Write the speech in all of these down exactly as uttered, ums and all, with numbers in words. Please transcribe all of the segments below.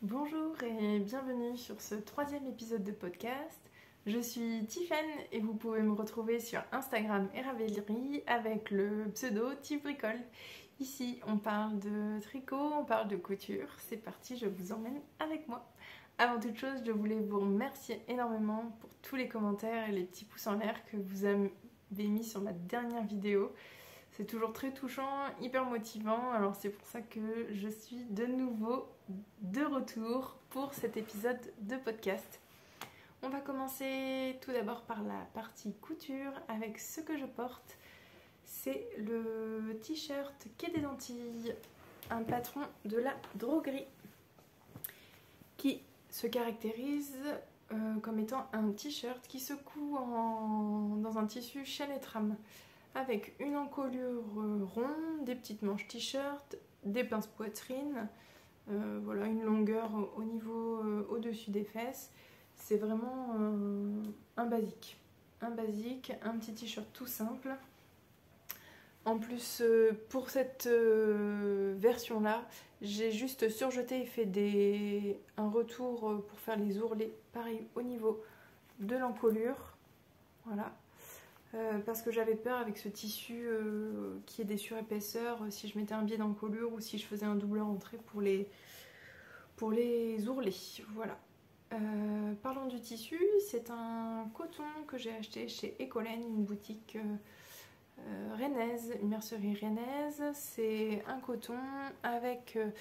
Bonjour et bienvenue sur ce troisième épisode de podcast. Je suis Tiffen et vous pouvez me retrouver sur Instagram et Ravelry avec le pseudo Tif Bricole. Ici on parle de tricot, on parle de couture. C'est parti, je vous emmène avec moi. Avant toute chose, je voulais vous remercier énormément pour tous les commentaires et les petits pouces en l'air que vous avez mis sur ma dernière vidéo. C'est toujours très touchant, hyper motivant, alors c'est pour ça que je suis de nouveau de retour pour cet épisode de podcast. On va commencer tout d'abord par la partie couture avec ce que je porte. C'est le t-shirt Quai des Antilles, un patron de la droguerie qui se caractérise euh, comme étant un t-shirt qui se coud en, dans un tissu chaîne et trame, avec une encolure ronde, des petites manches t-shirt, des pinces poitrine, euh, voilà, une longueur au niveau euh, au-dessus des fesses. C'est vraiment euh, un basique, un basique, un petit t-shirt tout simple. En plus, euh, pour cette euh, version-là, j'ai juste surjeté et fait des, un retour pour faire les ourlets, pareil au niveau de l'encolure, voilà. Euh, parce que j'avais peur avec ce tissu euh, qui est des surépaisseurs, euh, si je mettais un biais d'encolure ou si je faisais un doubleur entrée pour les, pour les ourlets. Voilà. Euh, parlons du tissu, c'est un coton que j'ai acheté chez Ecolène, une boutique euh, euh, rennaise, une mercerie rennaise. C'est un coton avec euh,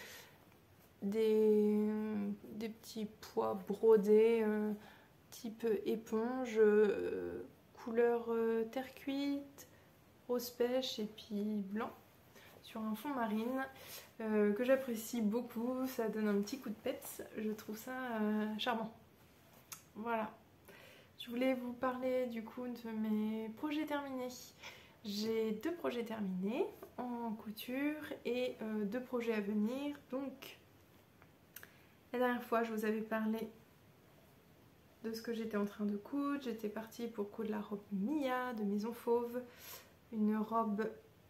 des, des petits pois brodés euh, type éponge. Euh, couleur euh, terre cuite, rose pêche et puis blanc sur un fond marine euh, que j'apprécie beaucoup. Ça donne un petit coup de pète, je trouve ça euh, charmant. Voilà, je voulais vous parler du coup de mes projets terminés. J'ai deux projets terminés en couture et euh, deux projets à venir. Donc la dernière fois je vous avais parlé de ce que j'étais en train de coudre. J'étais partie pour coudre la robe Mia de Maison Fauve, une robe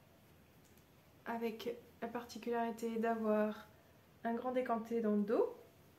avec la particularité d'avoir un grand décanté dans le dos,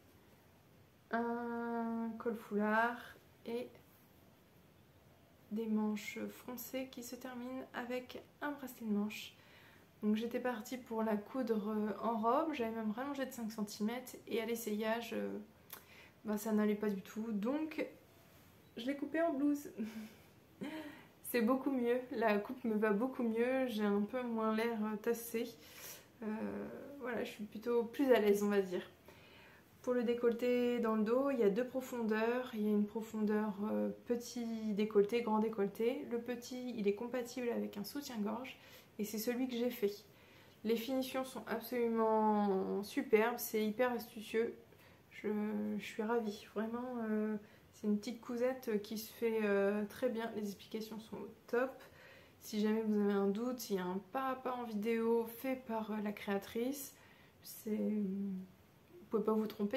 un col foulard et des manches froncées qui se terminent avec un bracelet de manche. Donc j'étais partie pour la coudre en robe, j'avais même rallongé de cinq centimètres et à l'essayage bah, ça n'allait pas du tout, donc je l'ai coupé en blouse. C'est beaucoup mieux, la coupe me va beaucoup mieux, j'ai un peu moins l'air tassée. Euh, voilà, je suis plutôt plus à l'aise, on va dire. Pour le décolleté dans le dos, il y a deux profondeurs. Il y a une profondeur euh, petit décolleté, grand décolleté. Le petit, il est compatible avec un soutien-gorge et c'est celui que j'ai fait. Les finitions sont absolument superbes, c'est hyper astucieux. Je, je suis ravie, vraiment. Euh, c'est une petite cousette qui se fait euh, très bien. Les explications sont au top. Si jamais vous avez un doute, il y a un pas à pas en vidéo fait par euh, la créatrice. C'est... Vous pouvez pas vous tromper.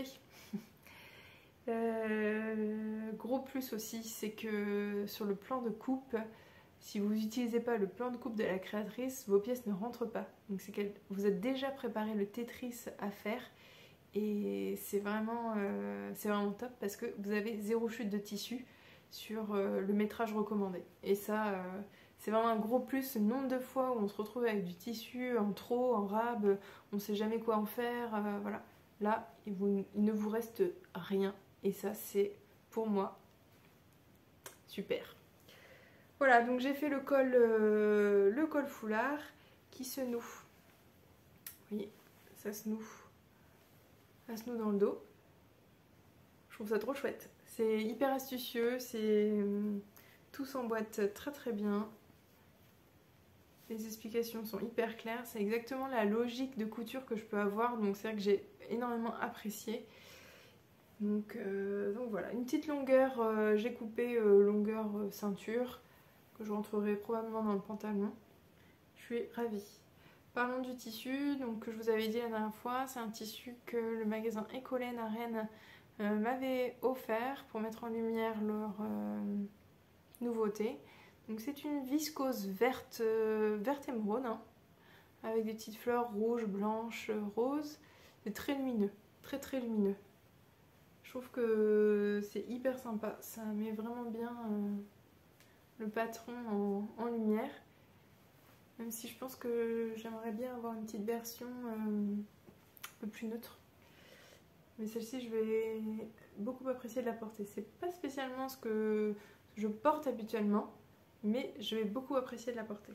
euh, gros plus aussi, c'est que sur le plan de coupe, si vous n'utilisez pas le plan de coupe de la créatrice, vos pièces ne rentrent pas. Donc c'est que vous êtes déjà préparé le Tetris à faire. Et c'est vraiment, euh, c'est vraiment top parce que vous avez zéro chute de tissu sur euh, le métrage recommandé. Et ça, euh, c'est vraiment un gros plus. Le nombre de fois où on se retrouve avec du tissu en trop, en rab, on ne sait jamais quoi en faire. Euh, voilà. Là, il, vous, il ne vous reste rien. Et ça, c'est pour moi super. Voilà, donc j'ai fait le col, euh, le col foulard qui se noue. Vous voyez, ça se noue. Ça se noue dans le dos. Je trouve ça trop chouette. C'est hyper astucieux, c'est tout s'emboîte très très bien. Les explications sont hyper claires. C'est exactement la logique de couture que je peux avoir, donc c'est vrai que j'ai énormément apprécié. Donc, euh, donc voilà, une petite longueur, euh, j'ai coupé euh, longueur euh, ceinture, que je rentrerai probablement dans le pantalon. Je suis ravie. Parlons du tissu, donc que je vous avais dit la dernière fois, c'est un tissu que le magasin Ecolène à Rennes euh, m'avait offert pour mettre en lumière leur euh, nouveauté. Donc c'est une viscose verte, euh, verte émeraude, hein, avec des petites fleurs rouges, blanches, roses. C'est très lumineux, très très lumineux. Je trouve que c'est hyper sympa, ça met vraiment bien euh, le patron en, en lumière. Même si je pense que j'aimerais bien avoir une petite version euh, un peu plus neutre. Mais celle-ci, je vais beaucoup apprécier de la porter. C'est pas spécialement ce que je porte habituellement, mais je vais beaucoup apprécier de la porter.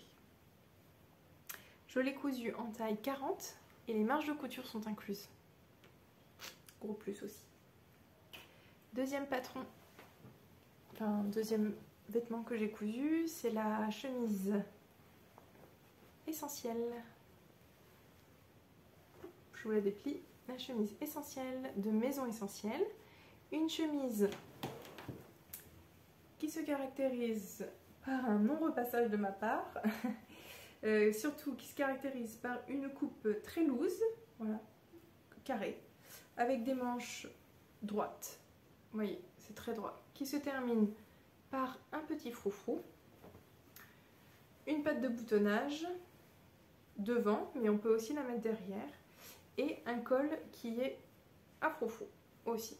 Je l'ai cousu en taille quarante et les marges de couture sont incluses. Gros plus aussi. Deuxième patron, enfin deuxième vêtement que j'ai cousu, c'est la chemise essentielle. Je vous la déplie. La chemise essentielle de Maison Essentielle. Une chemise qui se caractérise par un non-repassage de ma part. euh, surtout qui se caractérise par une coupe très loose, voilà, carrée, avec des manches droites. Vous voyez, c'est très droit. Qui se termine par un petit froufrou. Une patte de boutonnage devant, mais on peut aussi la mettre derrière. Et un col qui est à froufrou aussi.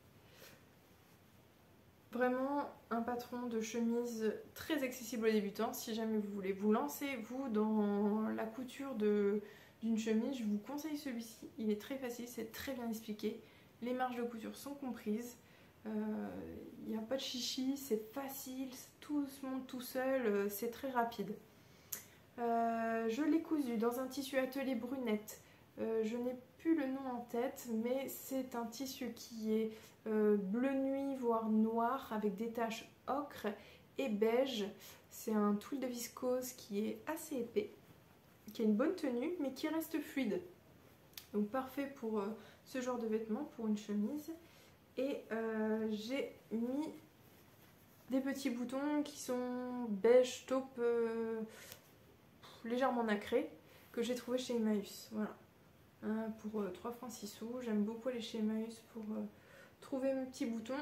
Vraiment un patron de chemise très accessible aux débutants. Si jamais vous voulez vous lancer, vous, dans la couture d'une chemise, je vous conseille celui-ci. Il est très facile, c'est très bien expliqué. Les marges de couture sont comprises. Il euh, n'y a pas de chichi, c'est facile, tout se monte tout seul, euh, c'est très rapide. Euh, je l'ai cousu dans un tissu atelier brunette. Euh, je n'ai plus le nom en tête, mais c'est un tissu qui est euh, bleu nuit, voire noir, avec des taches ocre et beige. C'est un tulle de viscose qui est assez épais, qui a une bonne tenue, mais qui reste fluide. Donc parfait pour euh, ce genre de vêtements, pour une chemise. Et euh, j'ai mis des petits boutons qui sont beige taupe, euh, légèrement nacrés, que j'ai trouvé chez Emmaüs. Voilà. Hein, pour euh, trois francs six sous. J'aime beaucoup aller chez Emmaüs pour euh, trouver mes petits boutons.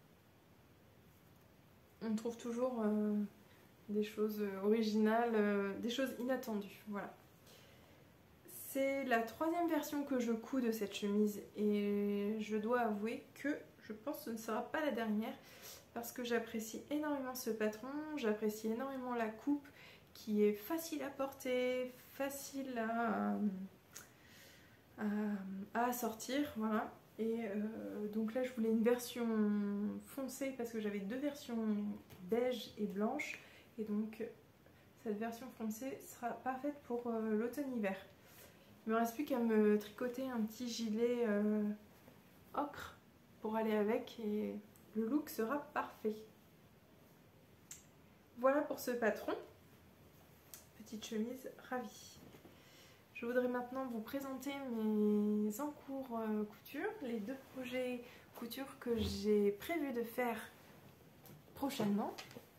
On trouve toujours euh, des choses originales, euh, des choses inattendues. Voilà. C'est la troisième version que je couds de cette chemise et je dois avouer que je pense que ce ne sera pas la dernière parce que j'apprécie énormément ce patron, j'apprécie énormément la coupe qui est facile à porter, facile à, à, à assortir, voilà. Et euh, donc là je voulais une version foncée parce que j'avais deux versions beige et blanche et donc cette version foncée sera parfaite pour euh, l'automne-hiver. Il me reste plus qu'à me tricoter un petit gilet euh, ocre pour aller avec et le look sera parfait. Voilà pour ce patron. Petite chemise ravie. Je voudrais maintenant vous présenter mes encours euh, couture, les deux projets couture que j'ai prévu de faire prochainement.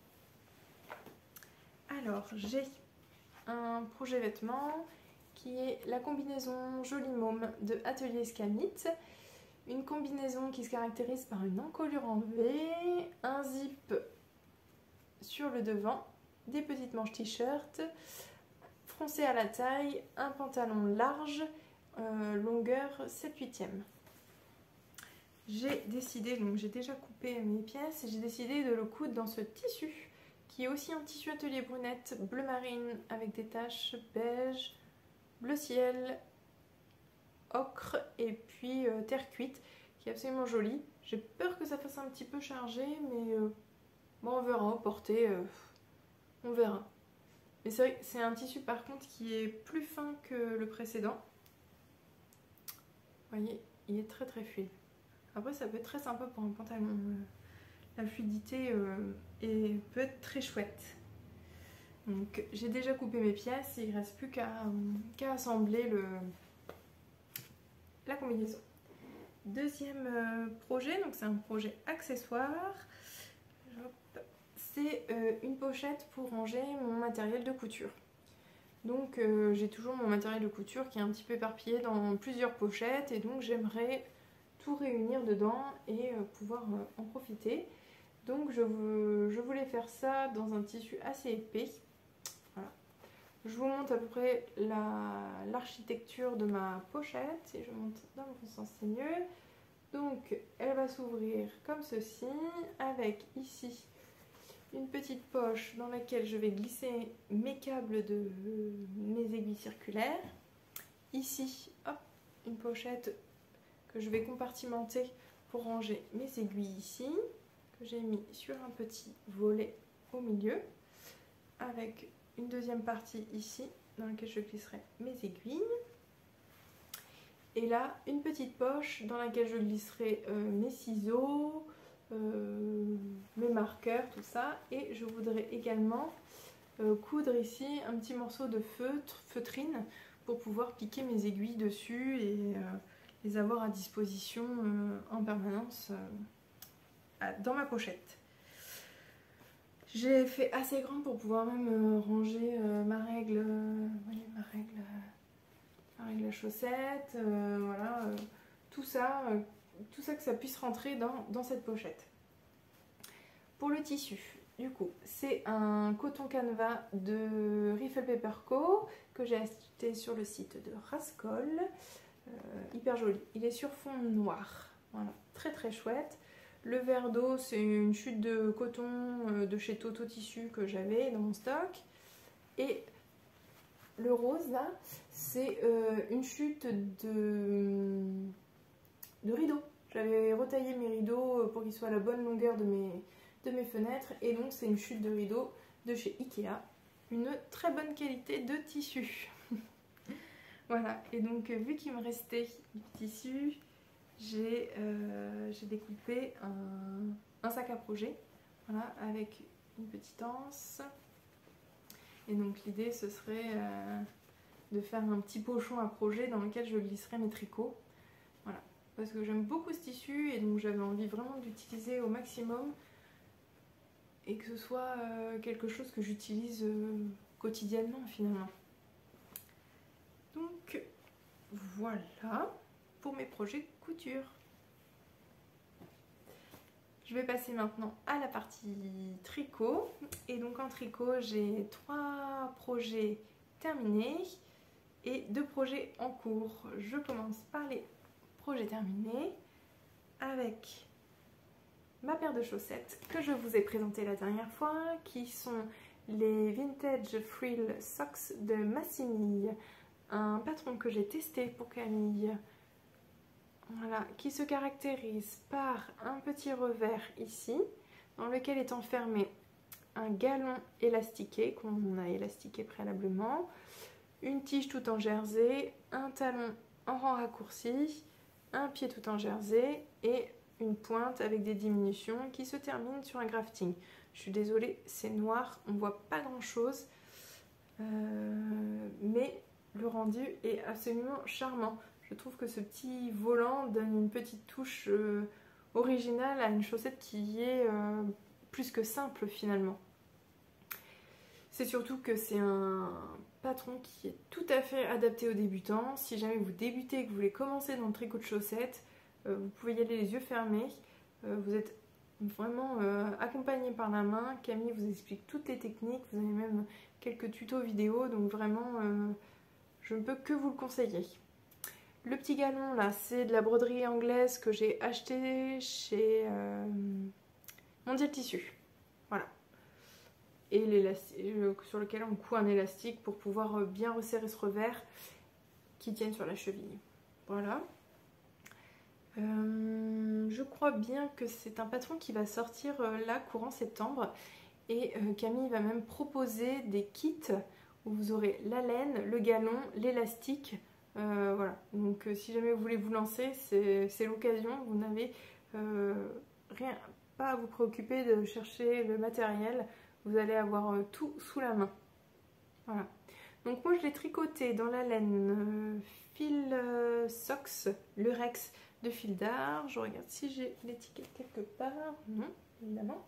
Alors, j'ai un projet vêtements qui est la combinaison Joli Môme de Atelier Scamite. Une combinaison qui se caractérise par une encolure en V, un zip sur le devant, des petites manches t-shirt, froncé à la taille, un pantalon large, euh, longueur sept huitième. J'ai décidé, donc j'ai déjà coupé mes pièces, et j'ai décidé de le coudre dans ce tissu, qui est aussi un tissu atelier brunette bleu marine avec des taches beige, bleu ciel, ocre et puis euh, terre cuite qui est absolument joli. J'ai peur que ça fasse un petit peu chargé mais euh, bon, on verra au porté, euh, on verra. Mais c'est vrai que c'est un tissu par contre qui est plus fin que le précédent. Vous voyez, il est très très fluide. Après ça peut être très sympa pour un pantalon. Euh, la fluidité euh, est, peut être très chouette. Donc j'ai déjà coupé mes pièces, il ne reste plus qu'à qu'à assembler le, la combinaison. Deuxième euh, projet, donc c'est un projet accessoire. C'est euh, une pochette pour ranger mon matériel de couture. Donc euh, j'ai toujours mon matériel de couture qui est un petit peu éparpillé dans plusieurs pochettes et donc j'aimerais tout réunir dedans et euh, pouvoir euh, en profiter. Donc je, veux, je voulais faire ça dans un tissu assez épais. Voilà. Je vous montre à peu près l'architecture de ma pochette. Si je monte dans le bon sens, c'est mieux. Donc, elle va s'ouvrir comme ceci, avec ici une petite poche dans laquelle je vais glisser mes câbles de mes aiguilles circulaires. Ici, hop, une pochette que je vais compartimenter pour ranger mes aiguilles ici, que j'ai mis sur un petit volet au milieu, avec une deuxième partie ici dans laquelle je glisserai mes aiguilles. Et là, une petite poche dans laquelle je glisserai euh, mes ciseaux, euh, mes marqueurs, tout ça. Et je voudrais également euh, coudre ici un petit morceau de feutre, feutrine, pour pouvoir piquer mes aiguilles dessus et euh, les avoir à disposition euh, en permanence euh, dans ma pochette. J'ai fait assez grand pour pouvoir même euh, ranger euh, ma règle, euh, voyez, ma règle, euh, ma règle à chaussettes, euh, voilà, euh, tout ça, euh, tout ça que ça puisse rentrer dans, dans cette pochette. Pour le tissu, du coup, c'est un coton canevas de Riffle Paper Co que j'ai acheté sur le site de Rascol, euh, hyper joli. Il est sur fond noir, voilà, très très chouette. Le verre d'eau, c'est une chute de coton de chez Toto Tissu que j'avais dans mon stock. Et le rose, là, c'est euh, une chute de, de rideaux. J'avais retaillé mes rideaux pour qu'ils soient à la bonne longueur de mes, de mes fenêtres. Et donc, c'est une chute de rideaux de chez Ikea. Une très bonne qualité de tissu. Voilà. Et donc, vu qu'il me restait du tissu, j'ai euh, découpé un, un sac à projet, voilà, avec une petite anse. Et donc l'idée ce serait euh, de faire un petit pochon à projet dans lequel je glisserai mes tricots. Voilà, parce que j'aime beaucoup ce tissu et donc j'avais envie vraiment d'utiliser au maximum et que ce soit euh, quelque chose que j'utilise euh, quotidiennement finalement. Donc voilà pour mes projets couture. Je vais passer maintenant à la partie tricot. Et donc en tricot, j'ai trois projets terminés et deux projets en cours. Je commence par les projets terminés avec ma paire de chaussettes que je vous ai présentée la dernière fois, qui sont les Vintage Frill Socks de Massimi, un patron que j'ai testé pour Camille. Voilà, qui se caractérise par un petit revers ici, dans lequel est enfermé un galon élastiqué, qu'on a élastiqué préalablement, une tige tout en jersey, un talon en rang raccourci, un pied tout en jersey et une pointe avec des diminutions qui se termine sur un grafting. Je suis désolée, c'est noir, on ne voit pas grand chose, euh, mais le rendu est absolument charmant. Je trouve que ce petit volant donne une petite touche euh, originale à une chaussette qui est euh, plus que simple finalement. C'est surtout que c'est un patron qui est tout à fait adapté aux débutants. Si jamais vous débutez et que vous voulez commencer dans le tricot de chaussettes, euh, vous pouvez y aller les yeux fermés. Euh, vous êtes vraiment euh, accompagné par la main. Camille vous explique toutes les techniques. Vous avez même quelques tutos vidéo. Donc vraiment, euh, je ne peux que vous le conseiller. Le petit galon là, c'est de la broderie anglaise que j'ai acheté chez euh, Mondial Tissu. Voilà. Et l'élastique sur lequel on coud un élastique pour pouvoir bien resserrer ce revers qui tienne sur la cheville. Voilà. Euh, je crois bien que c'est un patron qui va sortir euh, là courant septembre. Et euh, Camille va même proposer des kits où vous aurez la laine, le galon, l'élastique. Euh, voilà, donc euh, si jamais vous voulez vous lancer, c'est l'occasion, vous n'avez euh, rien, pas à vous préoccuper de chercher le matériel, vous allez avoir euh, tout sous la main. Voilà, donc moi je l'ai tricoté dans la laine euh, fil euh, Socks, Lurex de fil d'art. Je regarde si j'ai l'étiquette quelque part, non, évidemment.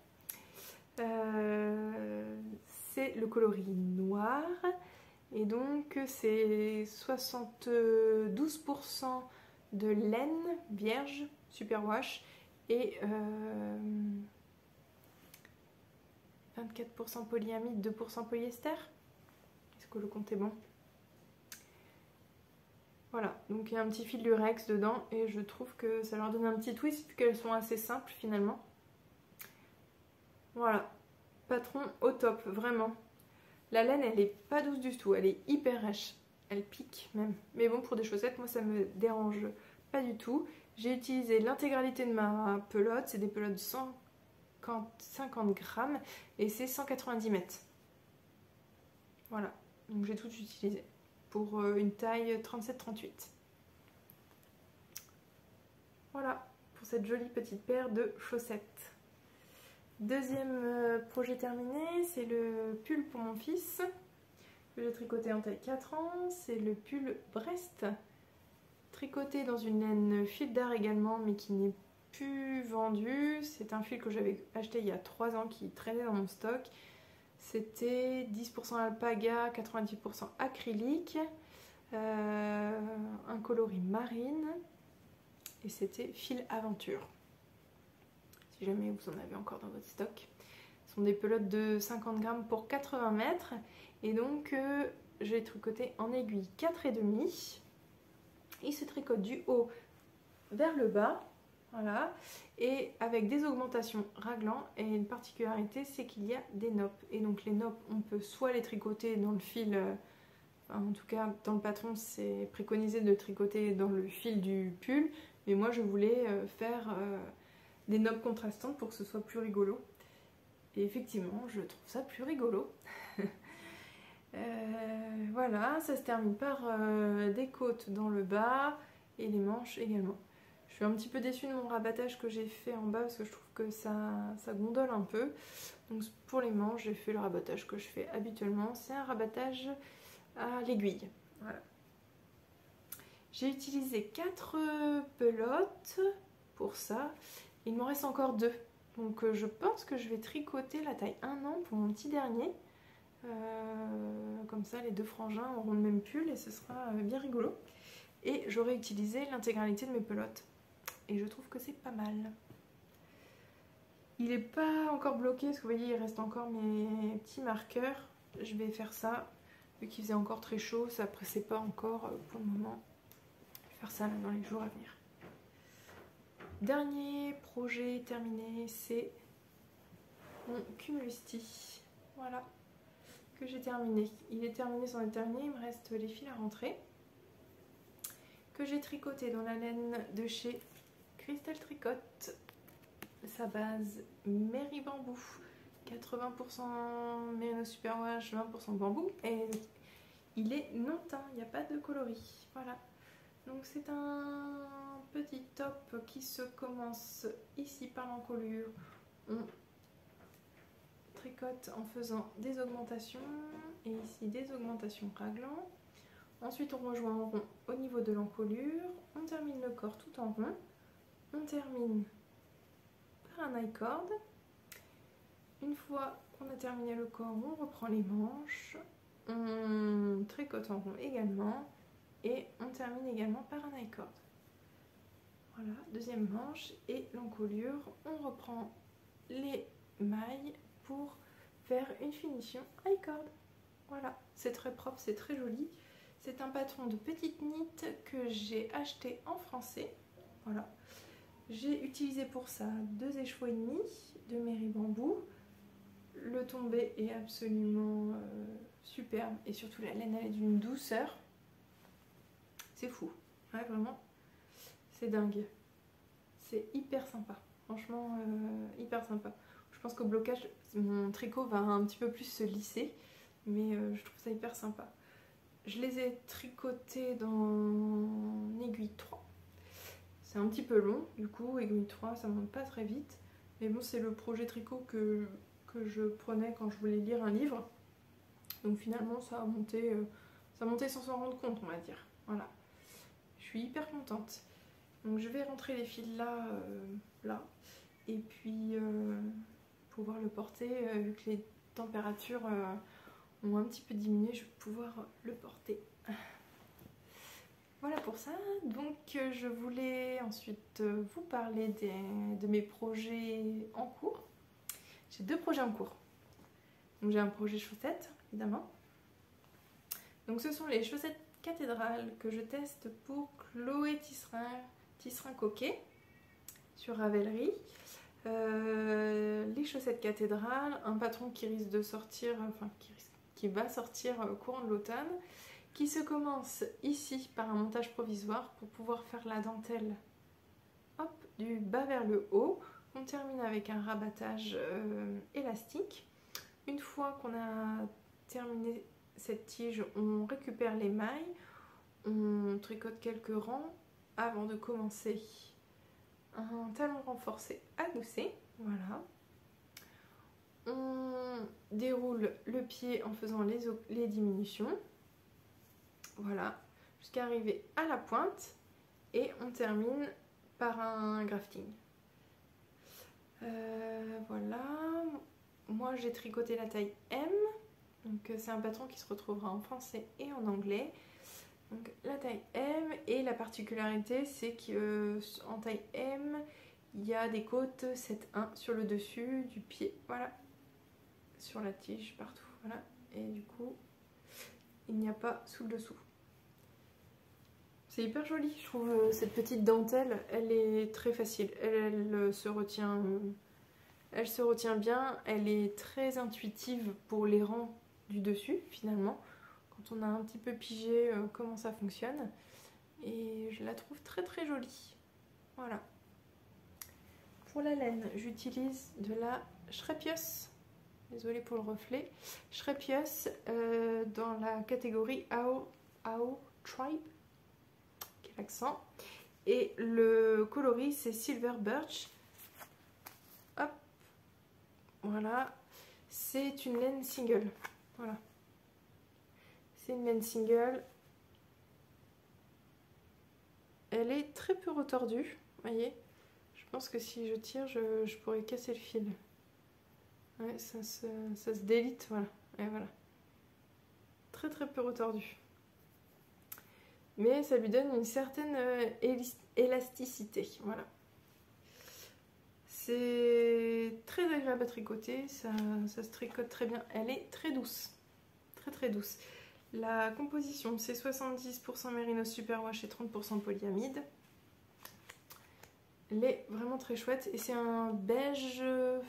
Euh, c'est le coloris noir. Et donc c'est soixante-douze pour cent de laine vierge, superwash, et euh, vingt-quatre pour cent polyamide, deux pour cent polyester. Est-ce que le compte est bon. Voilà, donc il y a un petit fil lurex dedans et je trouve que ça leur donne un petit twist vu qu'elles sont assez simples finalement. Voilà, patron au top, vraiment. La laine, elle est pas douce du tout, elle est hyper rêche. Elle pique même. Mais bon, pour des chaussettes, moi ça me dérange pas du tout. J'ai utilisé l'intégralité de ma pelote, c'est des pelotes de cent cinquante grammes et c'est cent quatre-vingt-dix mètres. Voilà, donc j'ai tout utilisé pour une taille trente-sept trente-huit. Voilà, pour cette jolie petite paire de chaussettes. Deuxième projet terminé, c'est le pull pour mon fils que j'ai tricoté en taille quatre ans. C'est le pull Brest, tricoté dans une laine fil d'art également, mais qui n'est plus vendu. C'est un fil que j'avais acheté il y a trois ans qui traînait dans mon stock. C'était dix pour cent alpaga, quatre-vingt-dix pour cent acrylique, euh, un coloris marine et c'était fil aventure. Si jamais vous en avez encore dans votre stock. Ce sont des pelotes de cinquante grammes pour quatre-vingts mètres et donc euh, je l'ai tricoté en aiguille quatre virgule cinq. Il se tricote du haut vers le bas. Voilà, et avec des augmentations raglan, et une particularité c'est qu'il y a des noppes, et donc les noppes on peut soit les tricoter dans le fil, euh, enfin, en tout cas dans le patron c'est préconisé de tricoter dans le fil du pull, mais moi je voulais euh, faire euh, des noppes contrastantes pour que ce soit plus rigolo, et effectivement je trouve ça plus rigolo. euh, voilà, ça se termine par euh, des côtes dans le bas, et les manches également. Je suis un petit peu déçue de mon rabattage que j'ai fait en bas parce que je trouve que ça, ça gondole un peu. Donc pour les manches, j'ai fait le rabattage que je fais habituellement. C'est un rabattage à l'aiguille. Voilà. J'ai utilisé quatre pelotes pour ça. Il m'en reste encore deux. Donc je pense que je vais tricoter la taille un an pour mon petit dernier. Euh, comme ça, les deux frangins auront le même pull et ce sera bien rigolo. Et j'aurai utilisé l'intégralité de mes pelotes. Et je trouve que c'est pas mal. Il n'est pas encore bloqué, parce que vous voyez, il reste encore mes petits marqueurs. Je vais faire ça, vu qu'il faisait encore très chaud, ça pressait pas encore pour le moment. Je vais faire ça là, dans les jours à venir. Dernier projet terminé, c'est mon cumulisti. Voilà, que j'ai terminé. Il est terminé sans être terminé, il me reste les fils à rentrer. Que j'ai tricoté dans la laine de chez Crystal Tricote, sa base Mary Bambou, quatre-vingts pour cent Merino Superwash, vingt pour cent bambou, et il est non teint, il n'y a pas de coloris. Voilà, donc c'est un petit top qui se commence ici par l'encolure. On tricote en faisant des augmentations, et ici des augmentations raglan. Ensuite on rejoint en rond au niveau de l'encolure, on termine le corps tout en rond. On termine par un I-cord. Une fois qu'on a terminé le corps, on reprend les manches. On tricote en rond également. Et on termine également par un I-cord. Voilà, deuxième manche. Et l'encolure, on reprend les mailles pour faire une finition I-cord. Voilà, c'est très propre, c'est très joli. C'est un patron de petite knit que j'ai acheté en français. Voilà. J'ai utilisé pour ça deux écheveaux et demi de Mary Bambou. Le tombé est absolument euh, superbe et surtout la laine elle est d'une douceur. C'est fou, ouais, vraiment, c'est dingue. C'est hyper sympa, franchement euh, hyper sympa. Je pense qu'au blocage, mon tricot va un petit peu plus se lisser, mais euh, je trouve ça hyper sympa. Je les ai tricotés dans aiguille trois. C'est un petit peu long, du coup, aiguille trois, ça monte pas très vite. Mais bon, c'est le projet tricot que, que je prenais quand je voulais lire un livre. Donc finalement, ça a monté, euh, ça a monté sans s'en rendre compte, on va dire. Voilà. Je suis hyper contente. Donc je vais rentrer les fils là, euh, là. Et puis, euh, pouvoir le porter, euh, vu que les températures euh, ont un petit peu diminué, je vais pouvoir le porter. Voilà pour ça, donc euh, je voulais ensuite euh, vous parler des, de mes projets en cours. J'ai deux projets en cours. Donc j'ai un projet chaussette, évidemment. Donc ce sont les chaussettes cathédrales que je teste pour Chloé Tisserin, Tisserin Coquet sur Ravelry. Euh, les chaussettes cathédrales, un patron qui risque de sortir, enfin qui, risque, qui va sortir au courant de l'automne, qui se commence ici par un montage provisoire pour pouvoir faire la dentelle, hop, du bas vers le haut. On termine avec un rabattage euh, élastique. Une fois qu'on a terminé cette tige, on récupère les mailles, on tricote quelques rangs avant de commencer un talon renforcé adossé. Voilà. On déroule le pied en faisant les, les diminutions. Voilà, jusqu'à arriver à la pointe et on termine par un grafting. Euh, voilà, moi j'ai tricoté la taille M, donc c'est un patron qui se retrouvera en français et en anglais. Donc la taille M, et la particularité c'est qu'en taille M, il y a des côtes sept un sur le dessus du pied, voilà, sur la tige partout, voilà, et du coup il n'y a pas sous le dessous. C'est hyper joli, je trouve, euh, cette petite dentelle, elle est très facile, elle, elle, euh, se retient, euh, elle se retient bien, elle est très intuitive pour les rangs du dessus finalement, quand on a un petit peu pigé euh, comment ça fonctionne, et je la trouve très très jolie. Voilà. Pour la laine, j'utilise de la Shrepios, désolée pour le reflet, Shrepios euh, dans la catégorie Ao, Ao Tribe, accent, et le coloris c'est Silver Birch. Hop, voilà, c'est une laine single, voilà, c'est une laine single, elle est très peu retordue, voyez, je pense que si je tire je, je pourrais casser le fil, ouais, ça se, ça se délite, voilà, et voilà, très très peu retordue. Mais ça lui donne une certaine élasticité, voilà. C'est très agréable à tricoter, ça, ça se tricote très bien, elle est très douce, très très douce. La composition, c'est soixante-dix pour cent mérinos superwash et trente pour cent polyamide. Elle est vraiment très chouette, et c'est un beige,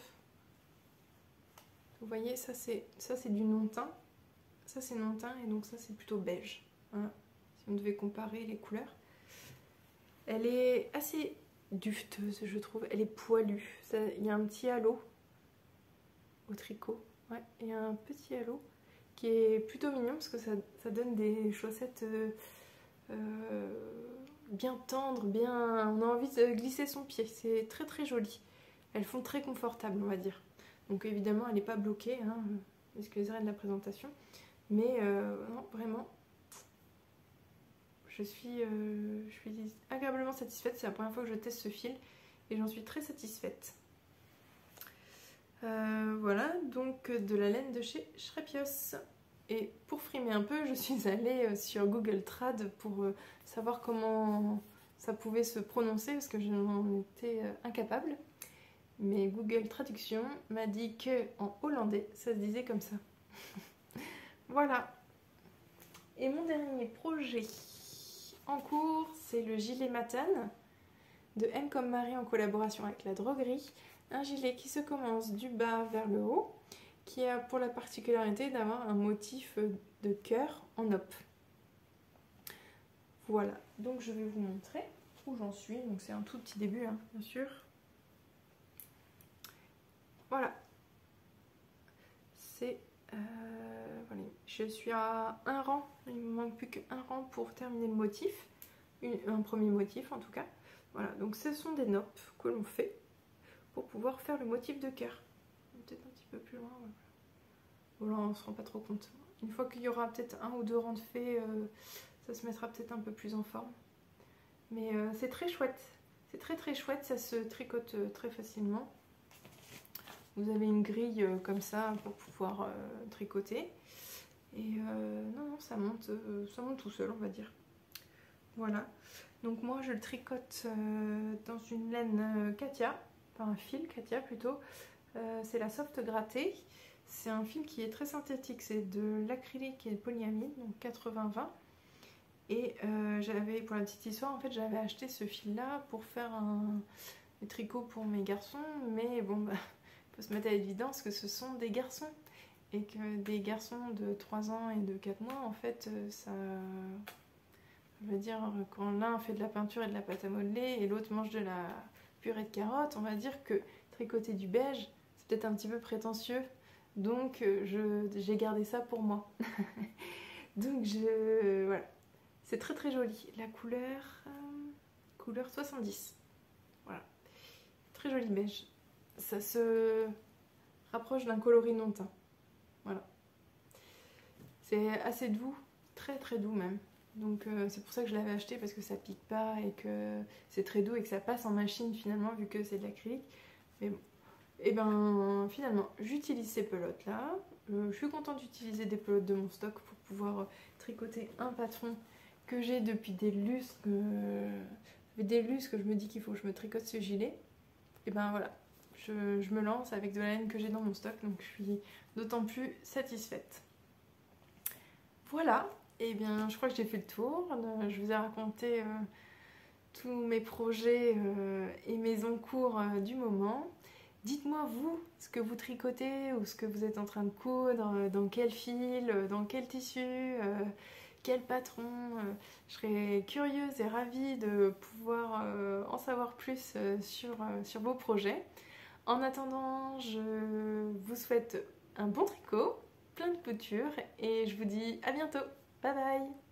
vous voyez, ça c'est ça c'est du non-teint, ça c'est non-teint, et donc ça c'est plutôt beige, voilà. Si on devait comparer les couleurs, elle est assez dufteuse, je trouve, elle est poilue, ça, il y a un petit halo au tricot, ouais, il y a un petit halo qui est plutôt mignon parce que ça, ça donne des chaussettes euh, euh, bien tendres, bien, on a envie de glisser son pied, c'est très très joli, elles font très confortable, on va dire. Donc évidemment elle n'est pas bloquée, hein, excusez-moi de la présentation, mais euh, non, vraiment Je suis, euh, je suis agréablement satisfaite, c'est la première fois que je teste ce fil et j'en suis très satisfaite. Euh, voilà, donc de la laine de chez Shrepios. Et pour frimer un peu, je suis allée sur Google Trad pour savoir comment ça pouvait se prononcer parce que je n'en étais incapable. Mais Google Traduction m'a dit qu'en hollandais, ça se disait comme ça. Voilà. Et mon dernier projet en cours, c'est le gilet Matane de M comme Marie en collaboration avec la droguerie. Un gilet qui se commence du bas vers le haut, qui a pour la particularité d'avoir un motif de cœur en op. Voilà, donc je vais vous montrer où j'en suis. Donc c'est un tout petit début, hein, bien sûr. Voilà. C'est... Euh, voilà. Je suis à un rang, il ne me manque plus qu'un rang pour terminer le motif. Une, un premier motif en tout cas. Voilà, donc ce sont des noppes que l'on fait pour pouvoir faire le motif de cœur. Peut-être un petit peu plus loin. Voilà. Bon, là on ne se rend pas trop compte. Une fois qu'il y aura peut-être un ou deux rangs de faits, euh, ça se mettra peut-être un peu plus en forme. Mais euh, c'est très chouette. C'est très très chouette, ça se tricote euh, très facilement. Vous avez une grille euh, comme ça pour pouvoir euh, tricoter. Et euh, non, non, ça monte, euh, ça monte tout seul, on va dire. Voilà. Donc moi, je le tricote euh, dans une laine euh, Katia, enfin un fil Katia plutôt. Euh, c'est la soft grattée. C'est un fil qui est très synthétique, c'est de l'acrylique et le polyamide, donc quatre-vingts vingt. Et euh, j'avais, pour la petite histoire, en fait, j'avais acheté ce fil-là pour faire un, un tricot pour mes garçons, mais bon, bah, faut se mettre à l'évidence que ce sont des garçons. Et que des garçons de trois ans et de quatre mois, en fait, ça... Je veux dire, quand l'un fait de la peinture et de la pâte à modeler et l'autre mange de la purée de carottes, on va dire que tricoter du beige, c'est peut-être un petit peu prétentieux. Donc, je, j'ai gardé ça pour moi. Donc, je... Voilà. C'est très très joli. La couleur... Euh, couleur soixante-dix. Voilà. Très joli beige. Ça se rapproche d'un coloris non teint. Voilà. C'est assez doux, très très doux même. Donc euh, c'est pour ça que je l'avais acheté, parce que ça pique pas et que c'est très doux et que ça passe en machine finalement, vu que c'est de l'acrylique. Mais bon. Et ben finalement, j'utilise ces pelotes là. Euh, je suis contente d'utiliser des pelotes de mon stock pour pouvoir tricoter un patron que j'ai depuis des lustres. Euh, des lustres que je me dis qu'il faut que je me tricote ce gilet. Et ben voilà. Je, je me lance avec de la laine que j'ai dans mon stock, donc je suis d'autant plus satisfaite. Voilà, et bien je crois que j'ai fait le tour. Je vous ai raconté euh, tous mes projets euh, et mes encours euh, du moment. Dites-moi vous, ce que vous tricotez ou ce que vous êtes en train de coudre, euh, dans quel fil, euh, dans quel tissu, euh, quel patron. Euh, je serais curieuse et ravie de pouvoir euh, en savoir plus euh, sur, euh, sur vos projets. En attendant, je vous souhaite un bon tricot, plein de couture et je vous dis à bientôt. Bye bye!